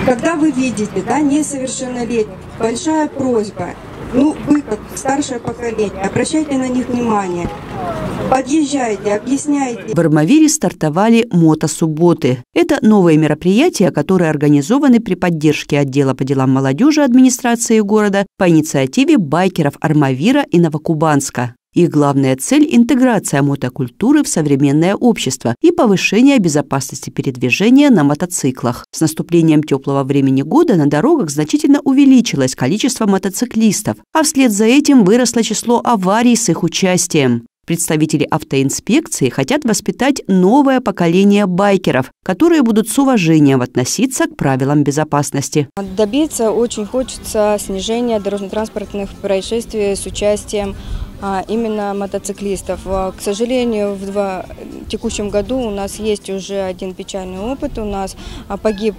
Когда вы видите, да, несовершеннолетних, большая просьба, вы как старшее поколение, обращайте на них внимание, подъезжайте, объясняйте. В Армавире стартовали мотосубботы. Это новые мероприятия, которые организованы при поддержке отдела по делам молодежи администрации города по инициативе байкеров Армавира и Новокубанска. Их главная цель – интеграция мотокультуры в современное общество и повышение безопасности передвижения на мотоциклах. С наступлением теплого времени года на дорогах значительно увеличилось количество мотоциклистов, а вслед за этим выросло число аварий с их участием. Представители автоинспекции хотят воспитать новое поколение байкеров, которые будут с уважением относиться к правилам безопасности. Добиться очень хочется снижения дорожно-транспортных происшествий с участием именно мотоциклистов. К сожалению, в текущем году у нас есть уже один печальный опыт. У нас погиб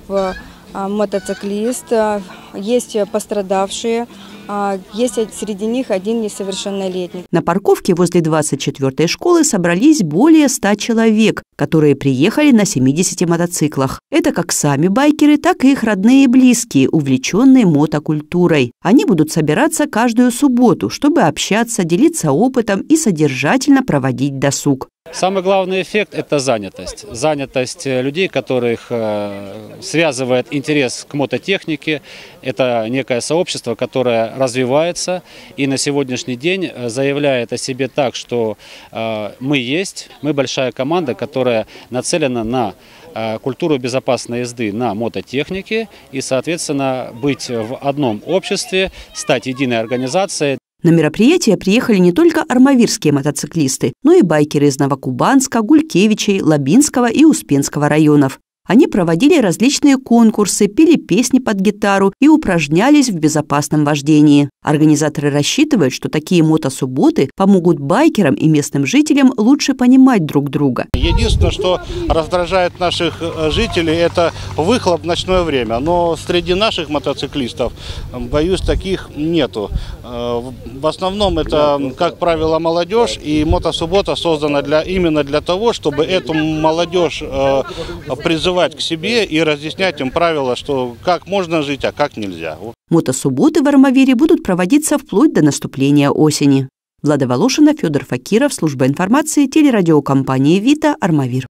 мотоциклист, есть пострадавшие. Есть среди них один несовершеннолетний. На парковке возле 24-й школы собрались более 100 человек, которые приехали на 70 мотоциклах. Это как сами байкеры, так и их родные и близкие, увлеченные мотокультурой. Они будут собираться каждую субботу, чтобы общаться, делиться опытом и содержательно проводить досуг. Самый главный эффект – это занятость. Занятость людей, которых связывает интерес к мототехнике. Это некое сообщество, которое развивается и на сегодняшний день заявляет о себе так, что мы есть, мы большая команда, которая нацелена на культуру безопасной езды на мототехнике и, соответственно, быть в одном обществе, стать единой организацией. На мероприятие приехали не только армавирские мотоциклисты, но и байкеры из Новокубанска, Гулькевичей, Лабинского и Успенского районов. Они проводили различные конкурсы, пели песни под гитару и упражнялись в безопасном вождении. Организаторы рассчитывают, что такие мотосубботы помогут байкерам и местным жителям лучше понимать друг друга. Единственное, что раздражает наших жителей, это выхлоп в ночное время. Но среди наших мотоциклистов, боюсь, таких нету. В основном это, как правило, молодежь, и мотосуббота создана именно для того, чтобы эту молодежь призывать к себе и разъяснять им правила, что как можно жить, а как нельзя. Мотосубботы в Армавире будут проводиться вплоть до наступления осени. Влада Волошина, Федор Факиров, служба информации телерадиокомпании «Вита», Армавир.